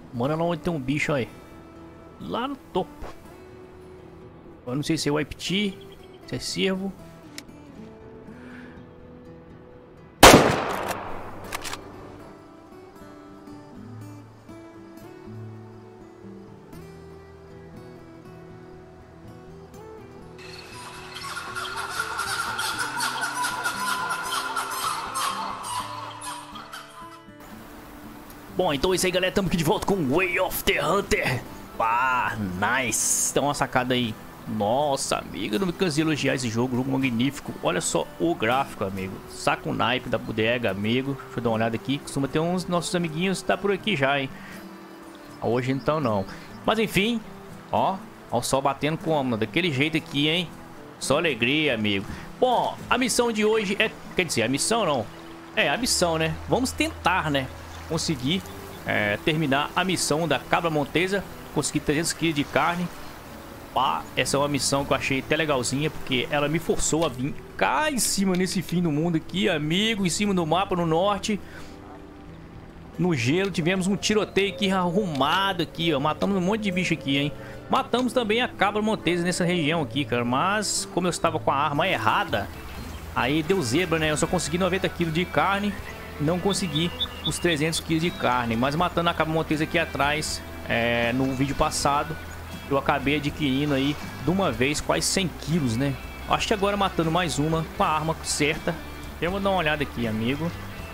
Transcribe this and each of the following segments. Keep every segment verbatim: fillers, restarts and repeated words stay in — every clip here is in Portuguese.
Mano, lá onde tem um bicho aí. Lá no topo. Eu não sei se é o I P T, se é cervo. Bom, então é isso aí, galera. Estamos aqui de volta com Way of the Hunter. Ah, nice. Então uma sacada aí. Nossa, amigo, eu não me canso de elogiar esse jogo. Jogo magnífico. Olha só o gráfico, amigo. Saca o naipe da bodega, amigo. Deixa eu dar uma olhada aqui. Costuma ter uns nossos amiguinhos. Tá por aqui já, hein. Hoje então não. Mas enfim. Ó. Ó o sol batendo como? Daquele jeito aqui, hein. Só alegria, amigo. Bom, a missão de hoje é... Quer dizer, a missão não. É, a missão, né. Vamos tentar, né. Conseguir é, terminar a missão da cabra montesa. Consegui trezentos quilos de carne. Pá, essa é uma missão que eu achei até legalzinha, porque ela me forçou a vir cá em cima, nesse fim do mundo aqui, amigo. Em cima do mapa, no norte. No gelo, tivemos um tiroteio aqui arrumado aqui, ó. Matamos um monte de bicho aqui, hein. Matamos também a cabra montesa nessa região aqui, cara. Mas, como eu estava com a arma errada, aí deu zebra, né. Eu só consegui noventa quilos de carne. Não consegui os trezentos quilos de carne. Mas matando a cabra montesa aqui atrás, é, no vídeo passado, eu acabei adquirindo aí de uma vez quase cem quilos, né? Acho que agora matando mais uma com a arma certa. Eu vou dar uma olhada aqui, amigo.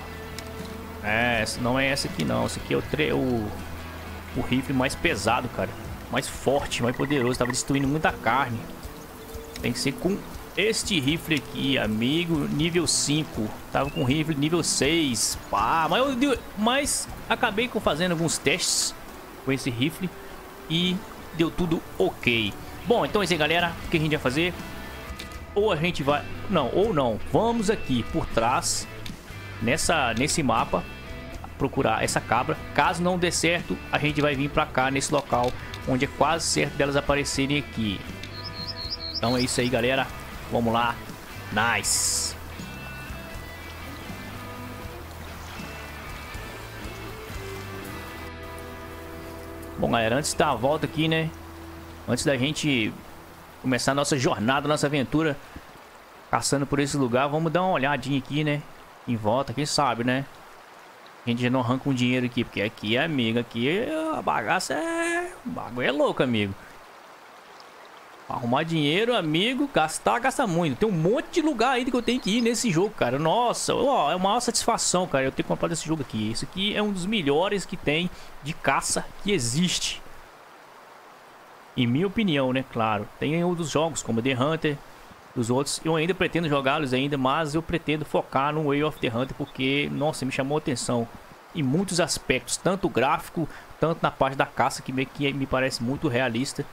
É, essa não é essa aqui não. Essa aqui é o, tre o, o rifle mais pesado, cara. Mais forte, mais poderoso. Tava destruindo muita carne. Tem que ser com este rifle aqui, amigo. Nível cinco. Tava com rifle nível seis. Pá, mas, eu, mas acabei com fazendo alguns testes com esse rifle e deu tudo ok. Bom, então é isso aí, galera. O que a gente vai fazer? Ou a gente vai... Não, ou não. Vamos aqui por trás, nessa, nesse mapa, procurar essa cabra. Caso não dê certo, a gente vai vir pra cá, nesse local, onde é quase certo delas aparecerem aqui. Então é isso aí, galera. Vamos lá. Nice. Bom, galera, antes da volta aqui, né? Antes da gente começar a nossa jornada, nossa aventura caçando por esse lugar, vamos dar uma olhadinha aqui, né? Em volta, quem sabe, né? A gente já não arranca um dinheiro aqui, porque aqui, amigo, aqui a bagaça é... O bagulho é louco, amigo. Arrumar dinheiro, amigo, gastar, gasta muito. Tem um monte de lugar ainda que eu tenho que ir nesse jogo, cara. Nossa, ó, é uma maior satisfação, cara, eu ter comprado esse jogo aqui. Esse aqui é um dos melhores que tem de caça que existe. Em minha opinião, né, claro. Tem outros jogos, como The Hunter, os outros. Eu ainda pretendo jogá-los ainda, mas eu pretendo focar no Way of the Hunter, porque, nossa, me chamou a atenção em muitos aspectos. Tanto gráfico, tanto na parte da caça, que me, que me parece muito realista.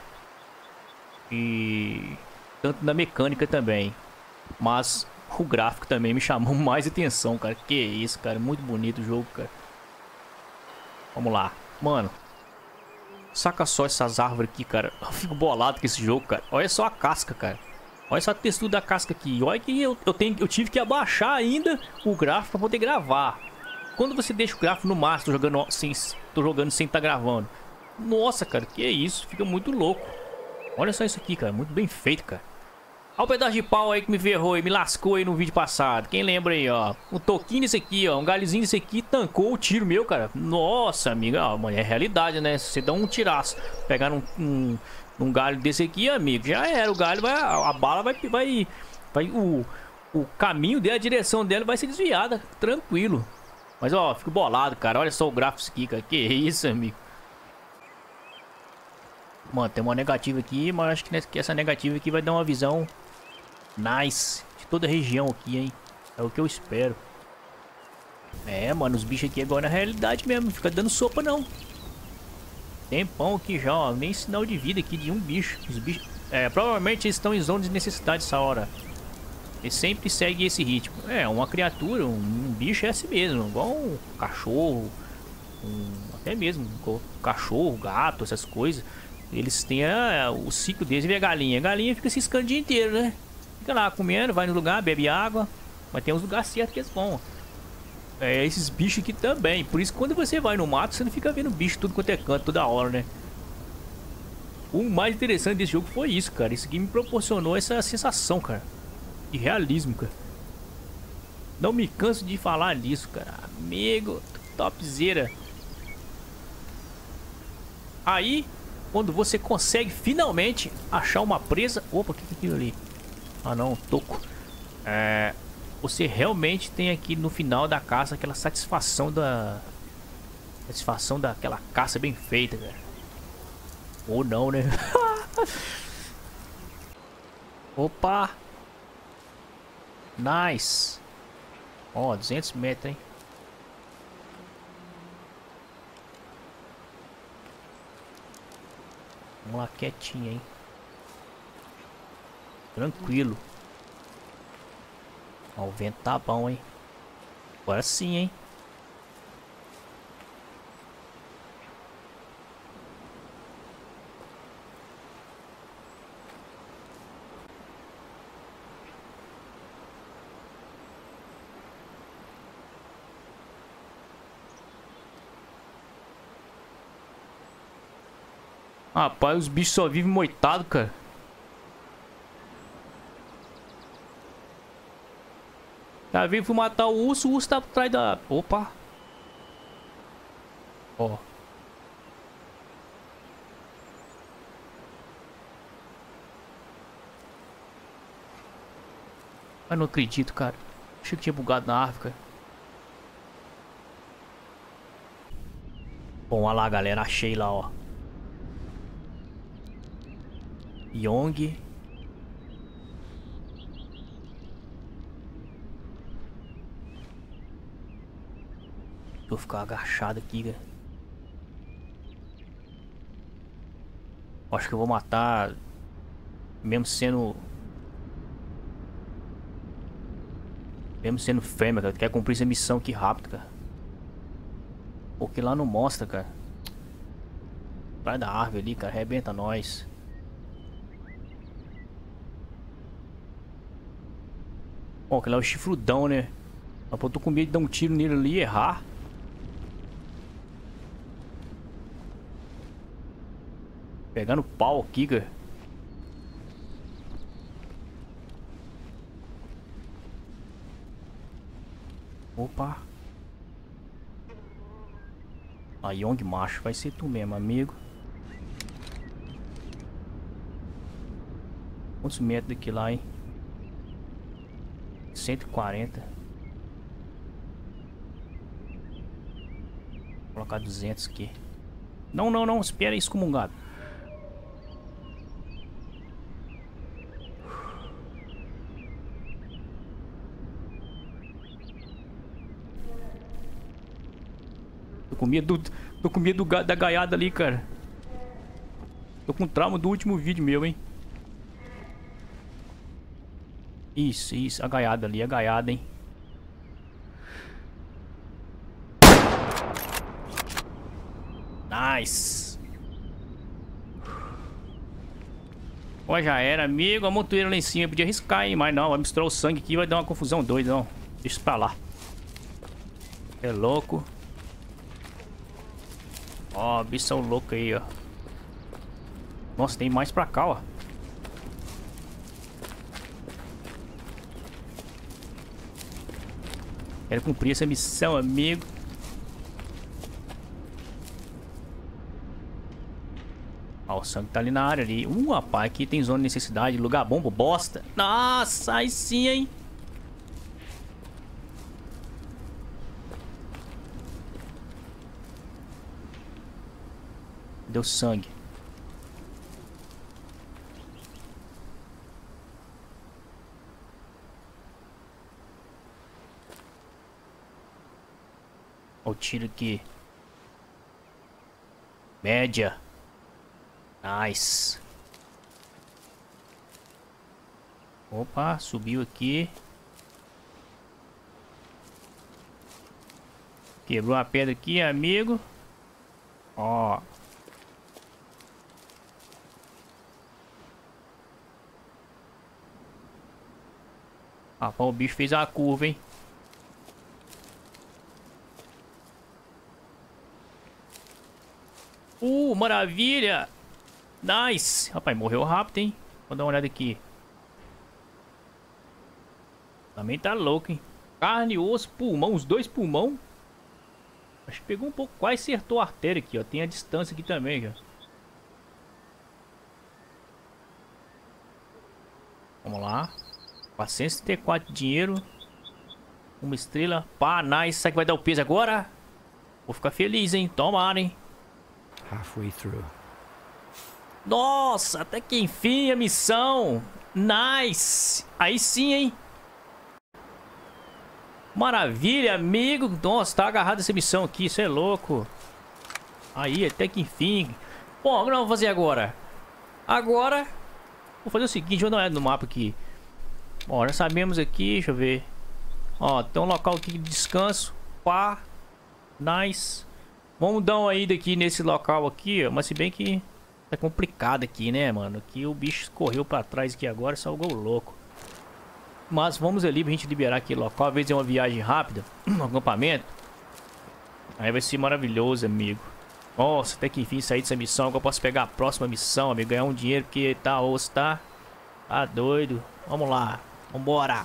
E tanto na mecânica também. Mas o gráfico também me chamou mais atenção, cara. Que isso, cara. Muito bonito o jogo, cara. Vamos lá. Mano, saca só essas árvores aqui, cara. Eu fico bolado com esse jogo, cara. Olha só a casca, cara. Olha só a textura da casca aqui. Olha que eu, eu, tenho, eu tive que abaixar ainda o gráfico pra poder gravar. Quando você deixa o gráfico no máximo, tô jogando sem, tô jogando sem estar gravando. Nossa, cara. Que isso. Fica muito louco. Olha só isso aqui, cara. Muito bem feito, cara. Olha o pedaço de pau aí que me ferrou e me lascou aí no vídeo passado. Quem lembra aí, ó. Um toquinho desse aqui, ó. Um galhozinho desse aqui tancou o tiro meu, cara. Nossa, amiga. Ó, é realidade, né? Se você dá um tiraço, pegar um, um, um galho desse aqui, amigo, já era. O galho vai... A, a bala vai... vai, vai o, o caminho dela, a direção dela vai ser desviada. Tranquilo. Mas, ó, fico bolado, cara. Olha só o gráfico aqui, cara. Que isso, amigo. Mano, tem uma negativa aqui, mas acho que essa negativa aqui vai dar uma visão nice de toda a região aqui, hein? É o que eu espero. É, mano, os bichos aqui agora na realidade mesmo, não fica dando sopa não. Tempão aqui já, ó, nem sinal de vida aqui de um bicho. Os bichos, é, provavelmente eles estão em zona de necessidade essa hora. Eles sempre seguem esse ritmo. É, uma criatura, um, um bicho é assim mesmo, igual um cachorro, um, até mesmo um cachorro, gato, essas coisas. Eles têm a, o ciclo deles. E a galinha. A galinha fica ciscando o dia inteiro, né? Fica lá comendo, vai no lugar, bebe água. Mas tem uns lugares certos que eles vão. é, esses bichos aqui também. Por isso que quando você vai no mato, você não fica vendo bicho tudo quanto é canto, toda hora, né? O mais interessante desse jogo foi isso, cara. Isso aqui me proporcionou essa sensação, cara, de realismo, cara. Não me canso de falar nisso, cara. Amigo, topzera. Aí, quando você consegue finalmente achar uma presa... Opa, o que é aquilo ali? Ah, não, toco. É... Você realmente tem aqui no final da caça aquela satisfação da... Satisfação daquela caça bem feita, cara. Ou não, né? Opa! Nice! Ó, duzentos metros, hein? Vamos lá, quietinho, hein? Tranquilo. Ó, o vento tá bom, hein? Agora sim, hein? Rapaz, os bichos só vivem moitado, cara. Já vi, fui matar o urso, o urso tá por trás da... Opa. Ó. Eu não acredito, cara. Achei que tinha bugado na árvore, cara. Bom, olha lá, galera. Achei lá, ó. Yong. Vou ficar agachado aqui, cara. Acho que eu vou matar. Mesmo sendo... Mesmo sendo fêmea, cara. Quer cumprir essa missão aqui rápido, cara. Porque lá não mostra, cara. Vai da árvore ali, cara. Arrebenta nós. Bom, aquele é o chifrudão, né? Mas eu tô com medo de dar um tiro nele ali e errar. Pegando pau aqui, cara. Opa. A Yong macho, vai ser tu mesmo, amigo. Quantos metros daqui lá, hein? cento e quarenta. Vou colocar duzentos aqui. Não, não, não. Espera aí, excomungado. Tô com medo do, tô com medo do, da gaiada ali, cara. Tô com trauma do último vídeo meu, hein. Isso, isso. A gaiada ali, a gaiada, hein. Nice. Ó, já era, amigo. A montoeira lá em cima. Podia arriscar, hein. Mas não, vai misturar o sangue aqui. Vai dar uma confusão doida, não. Deixa isso pra lá. É louco. Ó, bichão louco aí, ó. Nossa, tem mais pra cá, ó. Quero cumprir essa missão, amigo. Ó, o sangue tá ali na área ali. Uh, rapaz, aqui tem zona de necessidade. Lugar bom pro bosta. Nossa, aí sim, hein. Deu sangue. Ó o tiro aqui. Média. Nice. Opa, subiu aqui. Quebrou a pedra aqui, amigo. Ó. Rapaz, o bicho fez a curva, hein? Uh, maravilha. Nice. Rapaz, morreu rápido, hein? Vou dar uma olhada aqui. Também tá louco, hein? Carne, osso, pulmão. Os dois pulmão. Acho que pegou um pouco. Quase acertou a artéria aqui, ó. Tem a distância aqui também, ó. Vamos lá. quatrocentos e trinta e quatro de dinheiro. Uma estrela. Pá, nice. Será que vai dar o peso agora? Vou ficar feliz, hein? Tomara, hein? Halfway through. Nossa, até que enfim a missão. Nice. Aí sim, hein? Maravilha, amigo. Nossa, tá agarrado essa missão aqui. Isso é louco. Aí, até que enfim. Bom, o que nós vamos fazer agora? Agora, vou fazer o seguinte. Vou dar uma olhada no mapa aqui. Bom, já sabemos aqui. Deixa eu ver. Ó, tem um local aqui de descanso. Pá. Nice. Vamos dar uma ida aqui nesse local aqui, ó. Mas se bem que é complicado aqui, né, mano? Aqui o bicho correu pra trás aqui agora e salgou o louco. Mas vamos ali pra gente liberar aquele local. Às vezes é uma viagem rápida, um acampamento. Aí vai ser maravilhoso, amigo. Nossa, até que enfim sair dessa missão. Agora eu posso pegar a próxima missão, amigo. Ganhar um dinheiro, porque tá osso, tá? Tá doido. Vamos lá. Vambora.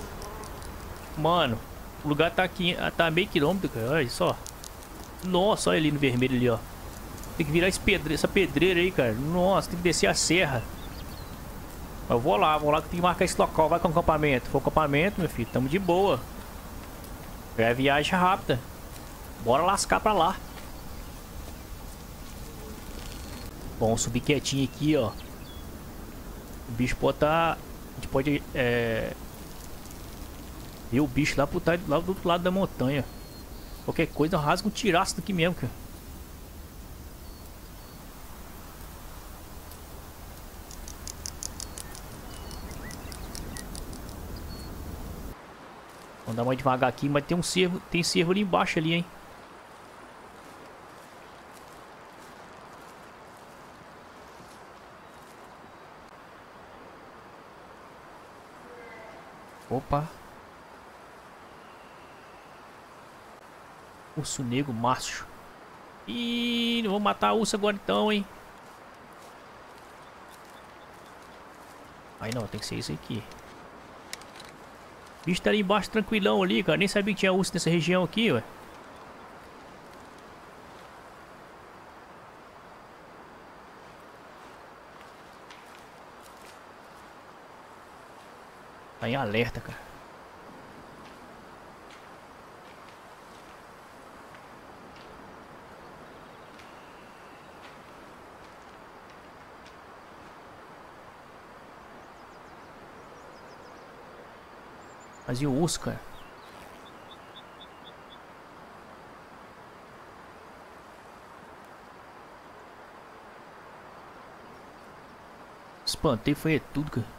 Mano, o lugar tá aqui, tá meio quilômetro, cara. Olha só. Nossa, olha ali no vermelho ali, ó. Tem que virar esse pedre... essa pedreira aí, cara. Nossa, tem que descer a serra. Eu vou lá, vou lá que tem que marcar esse local. Vai com o acampamento. Se for acampamento, meu filho, tamo de boa. É viagem rápida. Bora lascar pra lá. Bom, subir quietinho aqui, ó. O bicho pode tá... A gente pode, é... ver o bicho lá, pro... lá do outro lado da montanha. Qualquer coisa, rasga um tiraço daqui mesmo, cara. Vamos dar mais devagar aqui, mas tem um cervo, tem cervo ali embaixo ali, hein. Opa. Urso negro macho. Ih, não vou matar a urso agora então, hein. Aí não, tem que ser isso aqui. O bicho tá ali embaixo tranquilão ali, cara. Nem sabia que tinha urso nessa região aqui, ué. Tá em alerta, cara. Mas e o urso, cara? Espantei, foi tudo, cara.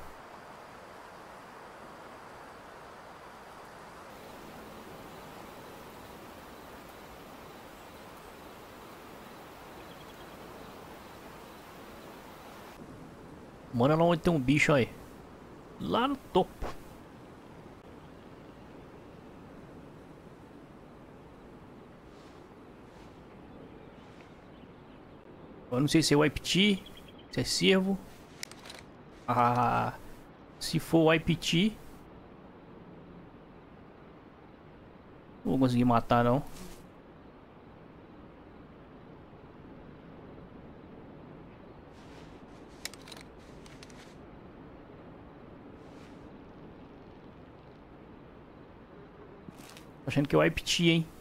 Mano, lá onde tem um bicho aí. Lá no topo. Eu não sei se é o I P T, se é cervo. Ah, se for o I P T, não vou conseguir matar não. Tô achando que é o I P T, hein.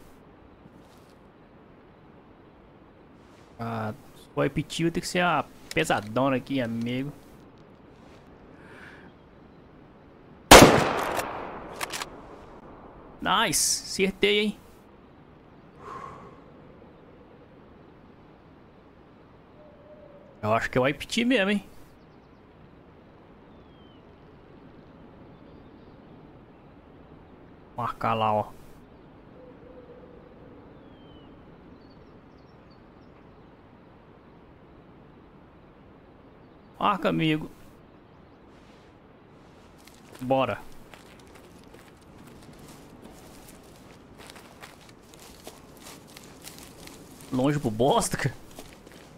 Ah, o I P T vai ter que ser a pesadona aqui, amigo. Nice, acertei, hein. Eu acho que é o I P T mesmo, hein. Marcar lá, ó. Marca, amigo. Bora. Longe pro bosta, cara.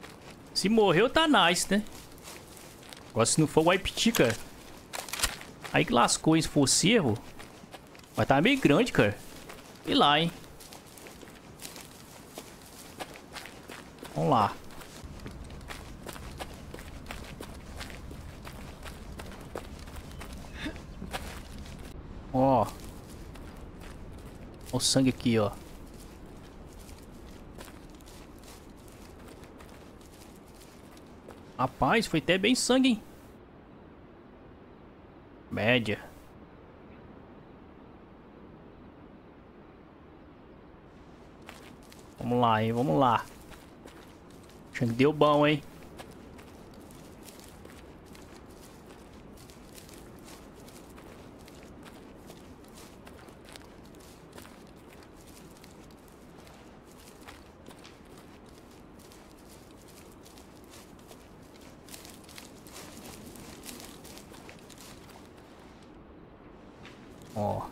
Se morreu, tá nice, né? Agora se não for o I P T, cara. Aí que lascou, hein? Se for cervo. Mas tá meio grande, cara. E lá, hein? Vamos lá. Ó. Ó o sangue aqui, ó. Rapaz, foi até bem sangue, hein? Média. Vamos lá, hein? Vamos lá. Acho que deu bom, hein? Ó.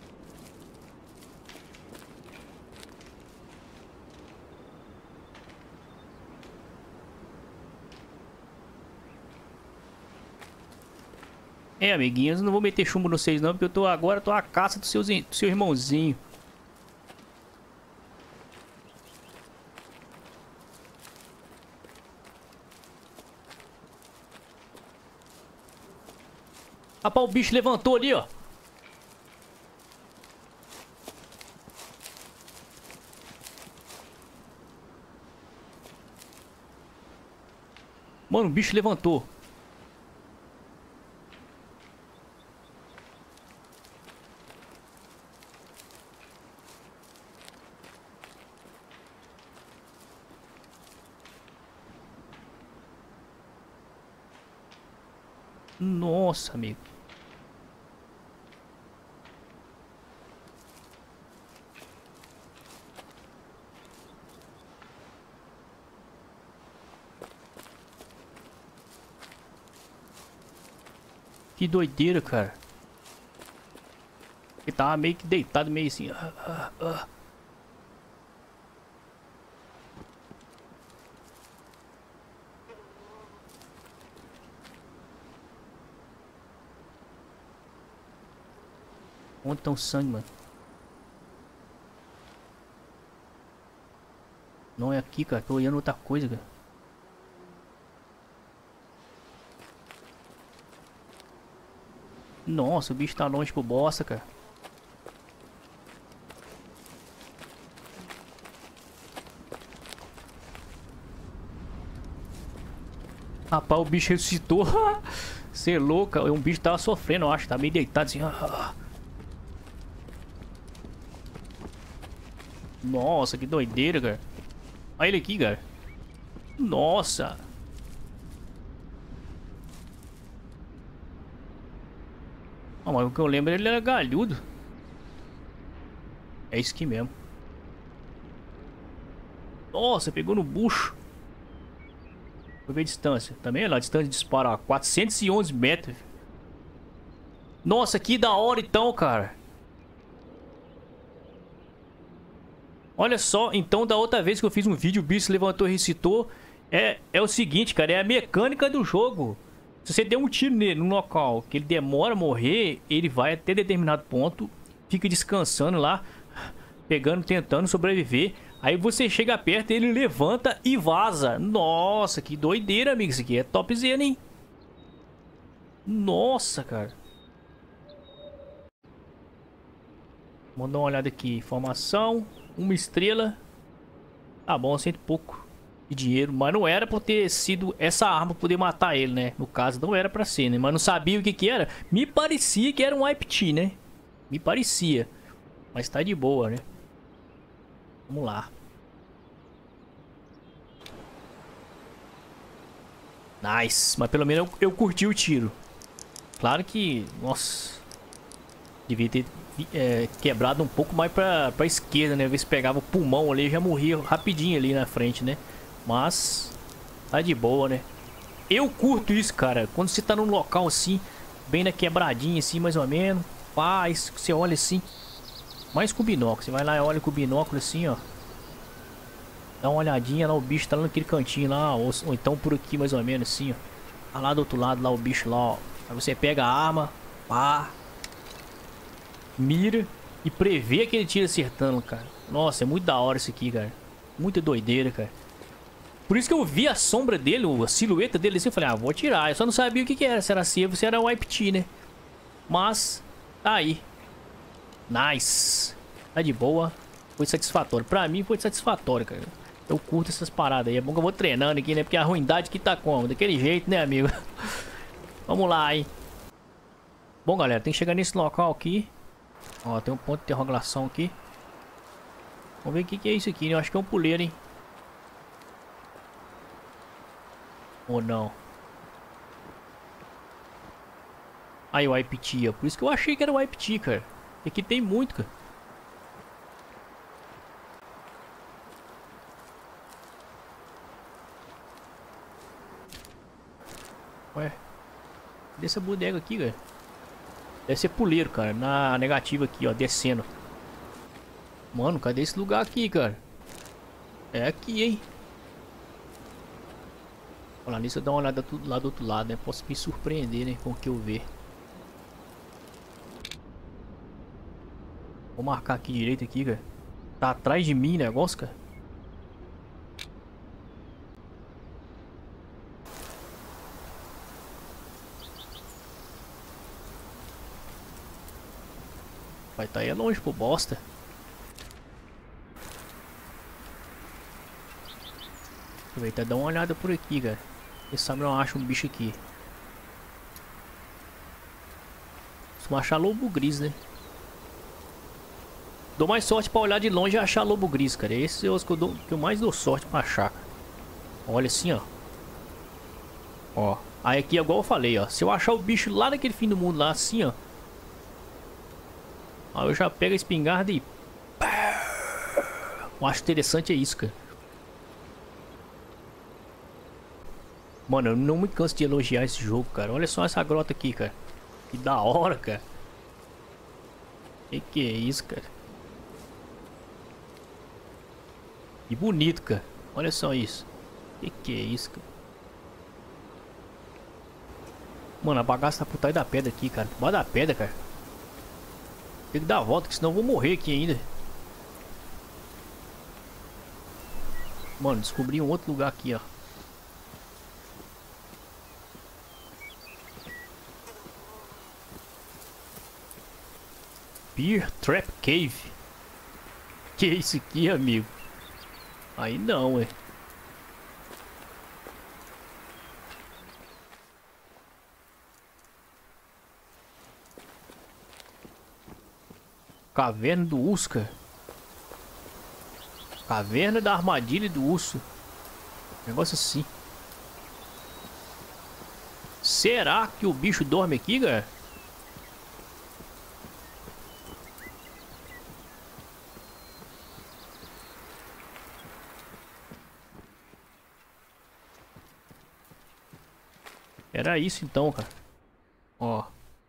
É, amiguinhos, não vou meter chumbo no vocês não, porque eu tô agora tô a caça do, seus, do seu irmãozinho. Rapaz, o bicho levantou ali, ó. Mano, o bicho levantou. Nossa, amigo. Que doideira, cara. Ele tava meio que deitado, meio assim. Ah, ah, ah. Onde tá o sangue, mano? Não é aqui, cara. Tô olhando outra coisa, cara. Nossa, o bicho tá longe pro bosta, cara. Rapaz, o bicho ressuscitou. Você é louca. Um bicho tava sofrendo, eu acho. Tá meio deitado assim. Nossa, que doideira, cara. Olha ele aqui, cara. Nossa. Ah, mas o que eu lembro, ele era galhudo. É isso aqui mesmo. Nossa, pegou no bucho. Vou ver a distância. Também é lá, a distância de disparo, ó, quatrocentos e onze metros. Nossa, que da hora então, cara. Olha só, então da outra vez que eu fiz um vídeo, o bicho se levantou e recitou. É, é o seguinte, cara, é a mecânica do jogo. Se você der um tiro nele num local que ele demora a morrer, ele vai até determinado ponto, fica descansando lá, pegando, tentando sobreviver. Aí você chega perto, ele levanta e vaza. Nossa, que doideira, amigo. Isso aqui é topzera, hein? Nossa, cara. Vamos dar uma olhada aqui. Informação. Uma estrela. Tá bom, cento e pouco de dinheiro. Mas não era por ter sido essa arma poder matar ele, né? No caso, não era pra ser, né? Mas não sabia o que que era. Me parecia que era um I P T, né? Me parecia. Mas tá de boa, né? Vamos lá. Nice. Mas pelo menos eu, eu curti o tiro. Claro que... Nossa. Devia ter é, quebrado um pouco mais pra, pra esquerda, né? Ver se pegava o pulmão ali e já morria rapidinho ali na frente, né? Mas... Tá de boa, né? Eu curto isso, cara. Quando você tá num local assim, bem na quebradinha assim, mais ou menos. Paz, você olha assim. Mais com o binóculo. Você vai lá e olha com o binóculo assim, ó. Dá uma olhadinha lá, o bicho tá lá naquele cantinho lá, ou, ou então por aqui mais ou menos assim, ó. Tá lá do outro lado, lá o bicho lá, ó. Aí você pega a arma, pá, mira e prevê aquele tiro acertando, cara. Nossa, é muito da hora isso aqui, cara. Muita doideira, cara. Por isso que eu vi a sombra dele, a silhueta dele assim, eu falei, ah, vou atirar. Eu só não sabia o que que era, se era cervo, se era o I P T, né? Mas, tá aí. Nice. Tá de boa. Foi satisfatório. Pra mim foi satisfatório, cara. Eu curto essas paradas aí. É bom que eu vou treinando aqui, né? Porque a ruindade que tá como? Daquele jeito, né, amigo? Vamos lá, hein? Bom, galera, tem que chegar nesse local aqui. Ó, tem um ponto de interrogação aqui. Vamos ver o que que é isso aqui, né? Eu acho que é um puleiro, hein? Ou não? Aí o I P T, ó. Por isso que eu achei que era o I P T, cara. Aqui tem muito, cara. Ué, cadê essa bodega aqui, cara? Deve ser puleiro, cara. Na negativa aqui, ó, descendo. Mano, cadê esse lugar aqui, cara? É aqui, hein? Olha nisso, eu dou uma olhada lá do outro lado, né? Posso me surpreender, né? Com o que eu ver. Vou marcar aqui direito aqui, cara. Tá atrás de mim o negócio, cara. Vai tá aí é longe, pô, bosta. Aproveitar e dar uma olhada por aqui, cara. Quem sabe não acha um bicho aqui. Se achar lobo gris, né? Dou mais sorte pra olhar de longe e achar lobo gris, cara. Esse é os que eu, dou, que eu mais dou sorte pra achar, cara. Olha assim, ó. Ó. Aí aqui, igual eu falei, ó. Se eu achar o bicho lá naquele fim do mundo, lá assim, ó. Aí eu já pego a espingarda e... Eu acho interessante é isso, cara. Mano, eu não me canso de elogiar esse jogo, cara. Olha só essa grota aqui, cara. Que da hora, cara. Que que é isso, cara? Que bonito, cara. Olha só isso. Que que é isso, cara? Mano, a bagaça tá por trás da pedra aqui, cara. Por baixo da pedra, cara. Tem que dar a volta, que senão eu vou morrer aqui ainda. Mano, descobri um outro lugar aqui, ó. Bear Trap Cave. Que é isso aqui, amigo? Aí não, ué. Caverna do urso, cara. Caverna da armadilha do urso. Negócio assim. Será que o bicho dorme aqui, cara? Era isso então, cara. Ó.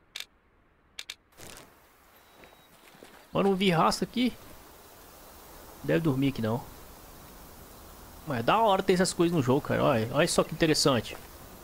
Mano, não vi raça aqui. Deve dormir aqui não. Mas é da hora ter essas coisas no jogo, cara. Olha, olha só que interessante.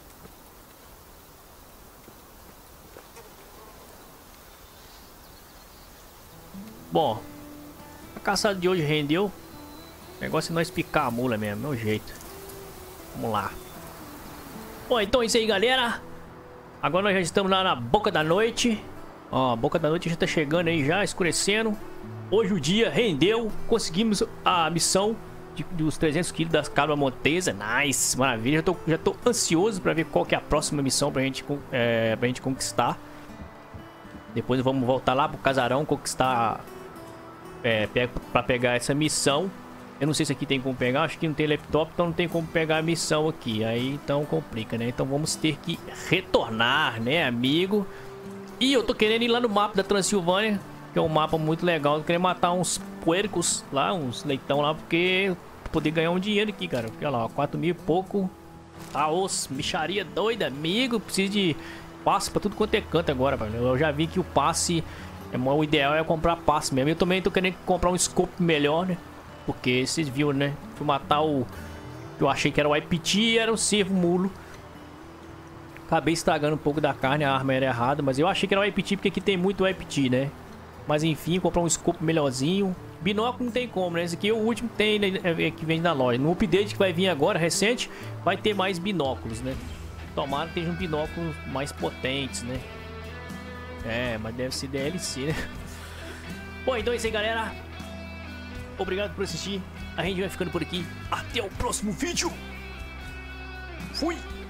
Bom, a caçada de hoje rendeu. O negócio é nós picar a mula mesmo, meu jeito. Vamos lá. Bom, então é isso aí, galera. Agora nós já estamos lá na boca da noite. Ó, a boca da noite já tá chegando aí, já escurecendo. Hoje o dia rendeu. Conseguimos a missão de, dos trezentos quilos das cabras montesa. Nice, maravilha. Já tô, já tô ansioso pra ver qual que é a próxima missão pra gente, é, pra gente conquistar. Depois vamos voltar lá pro casarão, conquistar... É, pra pegar essa missão. Eu não sei se aqui tem como pegar, acho que não tem laptop, então não tem como pegar a missão aqui. Aí então complica, né? Então vamos ter que retornar, né, amigo? E eu tô querendo ir lá no mapa da Transilvânia, que é um mapa muito legal. Eu queria matar uns puercos lá, uns leitão lá, porque pra poder ganhar um dinheiro aqui, cara. Olha lá, quatro mil e pouco. Ah, os micharia doida, amigo. Preciso de passe pra tudo quanto é canto agora, velho. Eu já vi que o passe, é, o ideal é comprar passe mesmo. Eu também tô querendo comprar um scope melhor, né? porque vocês viram, né? Fui matar o... Eu achei que era o I P T e era o cervo mulo. Acabei estragando um pouco da carne, a arma era errada, mas eu achei que era o I P T porque aqui tem muito I P T, né? Mas enfim, comprar um scope melhorzinho. Binóculo não tem como, né? Esse aqui é o último que tem, né? É, que vem da loja. No update que vai vir agora, recente, vai ter mais binóculos, né? Tomara que tenham binóculos mais potentes, né? É, mas deve ser D L C, né? Bom, então é isso aí, galera. Obrigado por assistir. A gente vai ficando por aqui. Até o próximo vídeo. Fui!